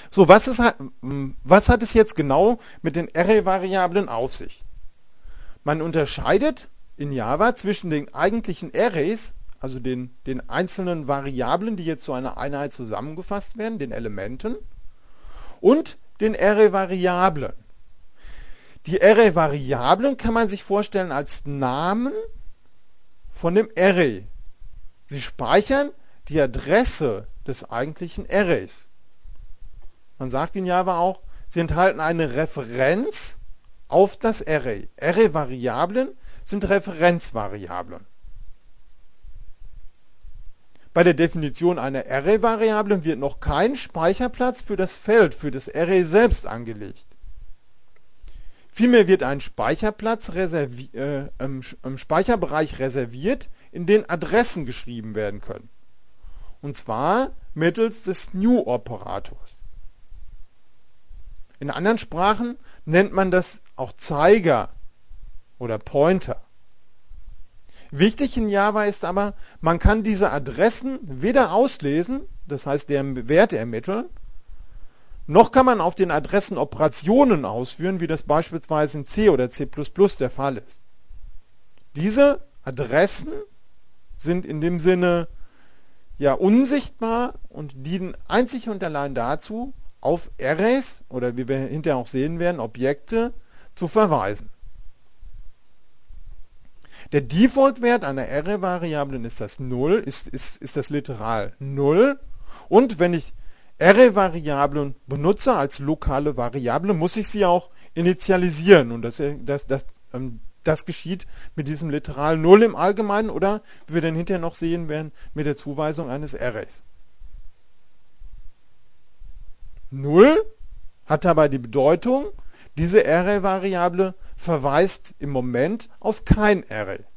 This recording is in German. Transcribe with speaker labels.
Speaker 1: So, was hat es jetzt genau mit den Array-Variablen auf sich? Man unterscheidet in Java zwischen den eigentlichen Arrays, also den einzelnen Variablen, die jetzt zu einer Einheit zusammengefasst werden, den Elementen, und den Array-Variablen. Die Array-Variablen kann man sich vorstellen als Namen von dem Array. Sie speichern die Adresse des eigentlichen Arrays. Man sagt in Java auch, sie enthalten eine Referenz auf das Array. Array-Variablen sind Referenzvariablen. Bei der Definition einer Array-Variable wird noch kein Speicherplatz für das Feld, für das Array selbst angelegt. Vielmehr wird ein Speicherplatz im Speicherbereich reserviert, in den Adressen geschrieben werden können. Und zwar mittels des New-Operators. In anderen Sprachen nennt man das auch Zeiger oder Pointer. Wichtig in Java ist aber, man kann diese Adressen weder auslesen, das heißt deren Werte ermitteln, noch kann man auf den Adressen Operationen ausführen, wie das beispielsweise in C oder C++ der Fall ist. Diese Adressen sind in dem Sinne ja unsichtbar und dienen einzig und allein dazu, auf Arrays oder wie wir hinterher auch sehen werden, Objekte zu verweisen. Der Default-Wert einer Array-Variable ist das 0, ist das Literal 0. Und wenn ich Array-Variablen benutze als lokale Variable, muss ich sie auch initialisieren. Und das geschieht mit diesem Literal 0 im Allgemeinen oder, wie wir dann hinterher noch sehen werden, mit der Zuweisung eines Arrays. 0 hat dabei die Bedeutung, diese Array-Variable verweist im Moment auf kein Array.